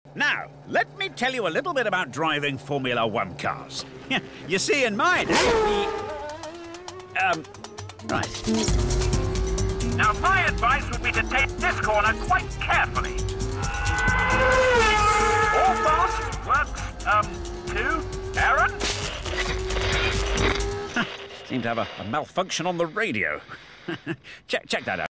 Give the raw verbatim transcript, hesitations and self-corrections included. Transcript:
Now, let me tell you a little bit about driving Formula One cars. You see, in mine, the... Um, right. Now, my advice would be to take this corner quite carefully. All fast works, um, two, Aaron? Seem to have a, a malfunction on the radio. check, check that out.